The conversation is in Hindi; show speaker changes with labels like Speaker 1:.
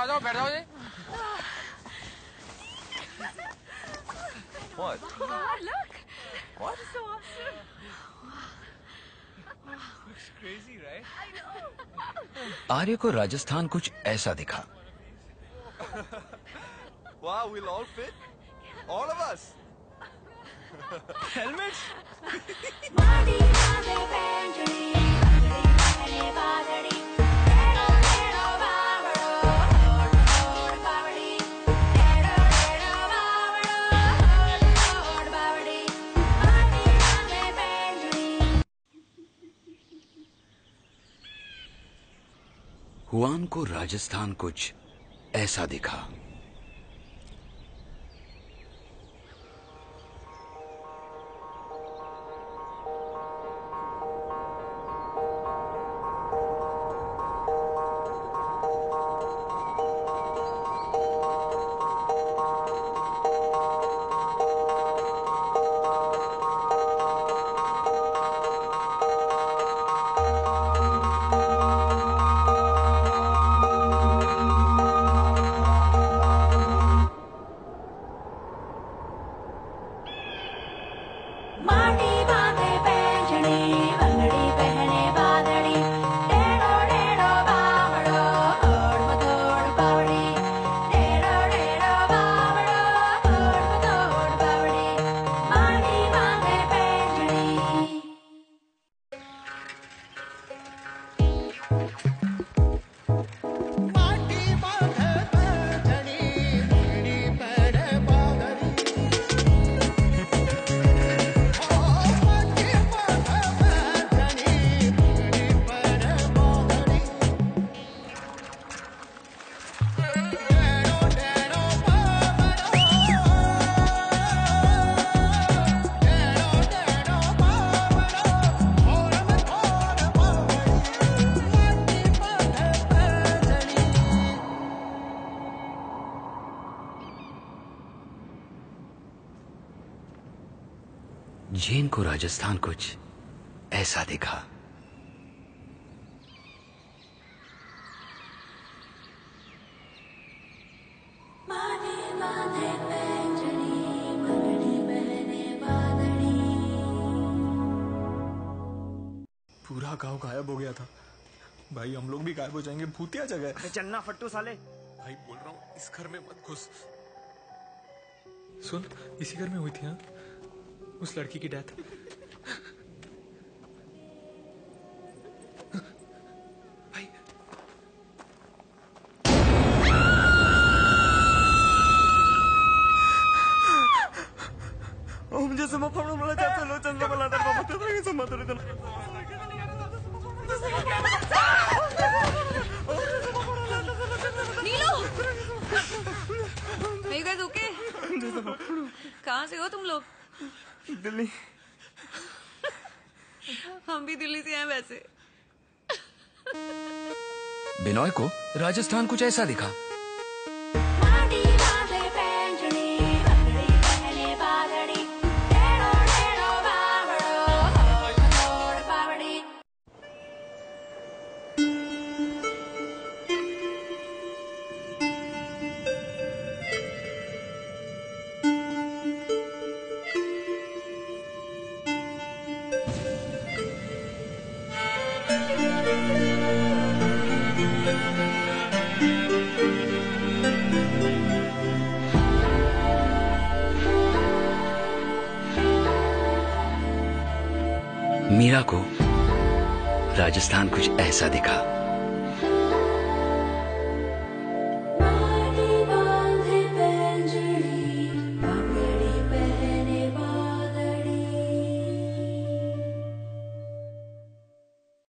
Speaker 1: जाओ बैठ जाओ जी।
Speaker 2: What?
Speaker 3: God, look!
Speaker 2: What?
Speaker 3: So awesome!
Speaker 2: Looks crazy, right?
Speaker 3: I know!
Speaker 4: आर्य को राजस्थान कुछ ऐसा दिखा।
Speaker 2: Wow, we'll all fit? All of us? Helmets?
Speaker 4: Juan को राजस्थान कुछ ऐसा दिखा। जेन को राजस्थान कुछ ऐसा दिखा।
Speaker 5: पूरा गांव गायब हो गया था भाई। हम लोग भी गायब हो जाएंगे। भूतिया जगह है।
Speaker 6: चलना फट्टू साले।
Speaker 5: भाई बोल रहा हूँ इस घर में मत घुस। सुन, इसी घर में हुई थी हाँ उस लड़की की डेथ। भाई
Speaker 6: ओम जैसे मफड़ मला जातो लो चंद्र मला तर बाबा ते काय समजतो रे
Speaker 3: नीलू! Are you guys okay? कहाँ से हो तुम लोग?
Speaker 6: दिल्ली।
Speaker 3: हम भी दिल्ली से हैं वैसे।
Speaker 4: बिनोय को राजस्थान कुछ ऐसा दिखा। मीरा को राजस्थान कुछ ऐसा दिखा।